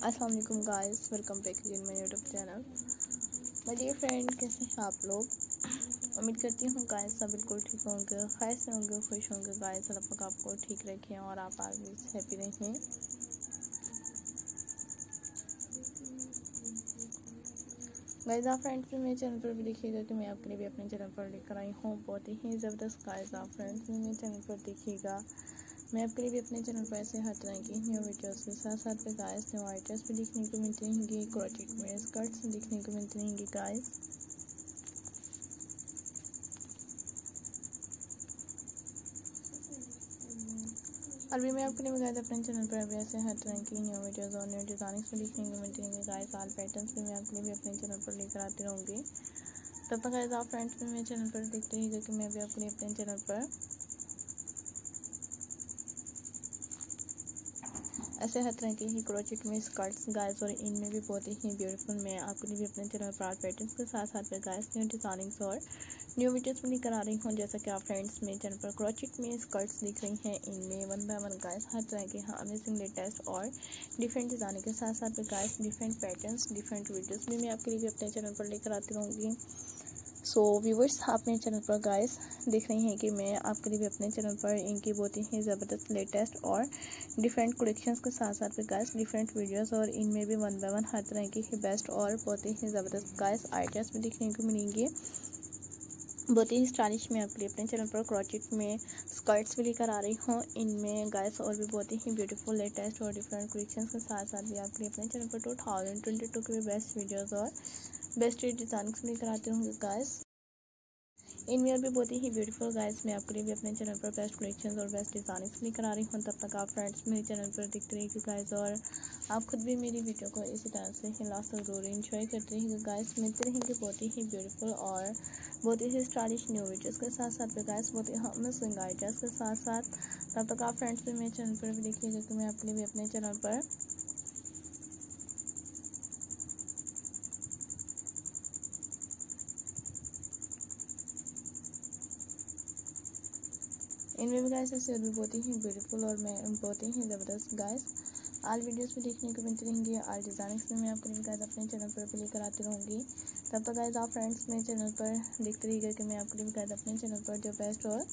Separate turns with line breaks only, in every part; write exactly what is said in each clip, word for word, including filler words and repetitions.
अस्सलाम वालेकुम guys, welcome back again my YouTube channel. My dear friend, कैसे हैं आप लोग? उम्मीद करती हूँ गाइस सब बिल्कुल ठीक होंगे, खैर से होंगे, खुश होंगे। गाइस अल्लाह पाक आपको ठीक रखें और आप आगे हैप्पी रहें। गाइस आप फ्रेंड्स मेरे चैनल पर भी देखिएगा कि मैं आपके लिए भी अपने चैनल पर लेकर आई हूँ बहुत ही ज़बरदस्त। गाइस आप फ्रेंड्स मेरे चैनल पर देखिएगा मैं आपके लिए भी अपने चैनल पर ऐसे हर तरह की न्यू वीडियोस के साथ साथ में गाइस न्यू आइटम्स भी देखने को मिलती रहेंगी, क्रोचेट में स्कर्ट्स देखने को मिलती रहेंगी। गाइस और भी मैं आपके लिए गाइस अपने चैनल पर अभी ऐसे हर तरह की न्यू वीडियोस और न्यू डिज़ाइनिंग्स भी देखने को मिलती रहेंगी। गाइस आल पैटर्न्स भी मैं आपके लिए भी अपने चैनल पर लेकर आती रहूँगी। तब तक गाइस आप फ्रेंड्स मेरे चैनल पर देखते रहिएगा कि मैं भी आपके लिए अपने चैनल पर ऐसे हर तरह के ही क्रोचेट में स्कर्ट्स गाइस और इनमें भी बहुत ही ब्यूटीफुल मैं आपके लिए भी अपने चैनल पर आर्ट पैटर्न्स के साथ साथ में गाइस न्यू डिज़ाइनिंग्स और न्यू वीडियोस भी लेकर आ रही हूँ। जैसा कि आप फ्रेंड्स मेरे चैनल पर क्रोचेट में स्कर्ट्स दिख रही हैं, इनमें वन बाय वन गाइस हर तरह के हाँ अमेजिंग लेटेस्ट और डिफरेंट डिज़ाइनिंग के साथ साथ में guys different patterns different videos भी मैं आपके लिए भी अपने चैनल पर लेकर आती रहूँगी। सो व्यूवर्स आप मेरे चैनल पर गाइस देख रही हैं कि मैं आपके लिए भी अपने चैनल पर इनकी बहुत ही ज़बरदस्त लेटेस्ट और डिफरेंट कलेक्शंस के साथ साथ में गाइस डिफरेंट वीडियोस और इनमें भी वन बाय वन हर तरह की बेस्ट और बहुत ही ज़बरदस्त गाइस आइडियाज़ भी देखने को मिलेंगे। बहुत ही स्टाइलिश मैं आपके लिए अपने चैनल पर क्रोचेट में स्कर्ट्स भी लेकर आ रही हूँ। इनमें गाइस और भी बहुत ही ब्यूटीफुल लेटेस्ट और डिफरेंट कलेक्शंस के साथ साथ भी आपके लिए अपने चैनल पर टू थाउजेंड ट्वेंटी टू के भी बेस्ट वीडियोज़ और बेस्ट डिज़ाइनिंग्स लेकर आते होंगे। गाइस इनमें और भी बहुत ही ब्यूटीफुल गाइस मैं आपके लिए भी अपने चैनल पर बेस्ट कलेक्शंस और बेस्ट डिज़ाइनिंग्स लेकर आ रही हूँ। तब तक आप फ्रेंड्स मेरे चैनल पर देखते रहिए गाइस और आप खुद भी मेरी वीडियो को इसी तरह से ही लास्ट तक जरूर एंजॉय करते रहिएगा। गाइस मिलते रहेंगे बहुत ही ब्यूटीफुल और बहुत ही स्टाइलिश न्यू वीडियोज़ के साथ साथ में गाइस बहुत ही अमेजिंग आइडियाज़ के साथ साथ। तब तक आप फ्रेंड्स भी मेरे चैनल पर भी देखिएगा कि मैं आपके लिए भी अपने चैनल पर इनमें भी गाइस ऐसे भी बहुत ही ब्यूटीफुल और मैं बहुत ही ज़बरदस्त गाइस आल वीडियोस भी देखने को मिलती रहेंगी। आल डिज़ाइनिंग्स में मैं आपके लिए गाइस अपने चैनल पर भी लेकर आती रहूँगी। तब तक गाइस आप फ्रेंड्स मेरे चैनल पर देखते रहिएगा कि मैं आपके लिए गाइस अपने चैनल पर जो बेस्ट और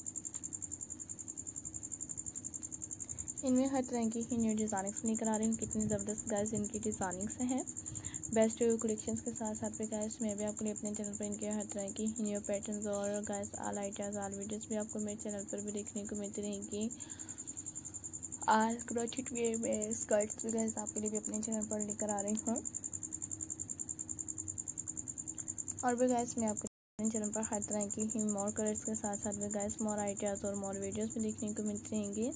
इनमें हर तरह की ही न्यू डिज़ाइनिंग्स लेकर आ रही हूँ। कितनी ज़बरदस्त गाइस इनकी डिज़ाइनिंग्स हैं बेस्ट कलेक्शंस के साथ साथ में गाइस मैं भी आपके लिए अपने चैनल पर इनके हर तरह की न्यू पैटर्न्स और guys all ideas all videos भी आपको मेरे चैनल पर भी देखने को मिलती रहेंगी। आल क्रोचेट में स्कर्ट्स भी गाइस आपके लिए भी अपने चैनल पर लेकर आ रही हूँ। और भी गाइस मैं आपके अपने चैनल पर हर तरह की ही मोर कलर्स के साथ साथ में गाइस मोर आइडियाज़ और मोर वीडियोस भी देखने को मिलती रहेंगी।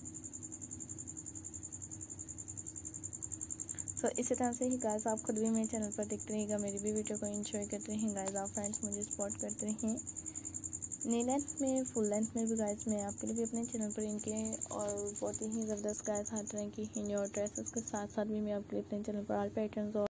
तो इसी तरह से ही गाइस आप खुद भी मेरे चैनल पर देखते रहिएगा, मेरी भी वीडियो को एंजॉय करते रहें। गाइस आप फ्रेंड्स मुझे सपोर्ट करते रहें। नी लेंथ में फुल लेंथ में भी गाइस मैं आपके लिए भी अपने चैनल पर इनके और बहुत ही ज़बरदस्त गाइस हर तरह की न्यू ड्रेसेस के साथ साथ भी मैं आपके लिए अपने चैनल पर आल पैटर्न्स और